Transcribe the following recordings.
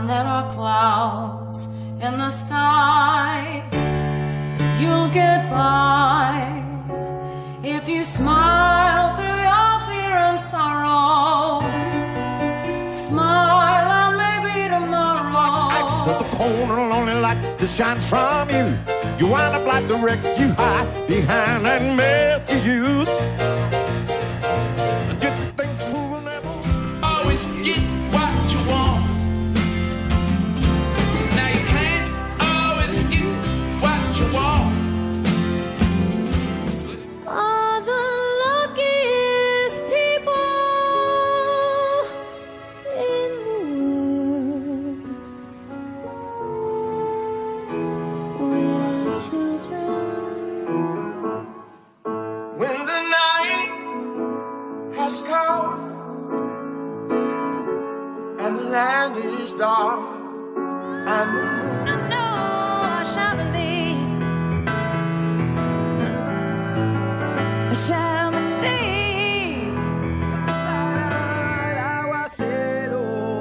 there are clouds in the sky. You'll get by if you smile through your fear and sorrow. Smile and maybe tomorrow. I stood the corner, lonely light that shines from you. You wind up like the wreck you hide behind that mask you use. Just to think fool will never always get what you want. Now you can't always get what you want. Are the luckiest people in the world. We're children. When the night has come and the land is dark and the moon I know I shall believe. I shall believe. Pasará el aguacero,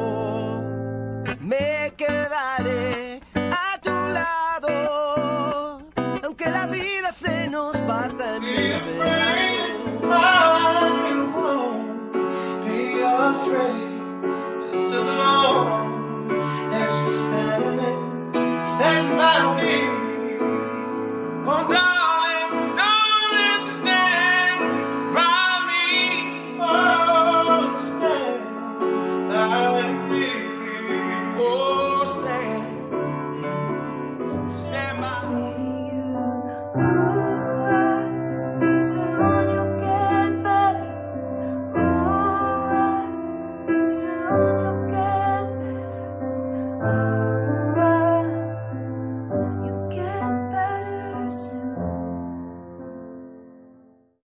me quedaré a tu lado, aunque la vida se nos parta en mil be afraid, just as long as you stand by me. Oh, darling, darling, stand by me. Oh, stand by me. Oh, stand by me. Soon you'll get better. Soon you'll get better.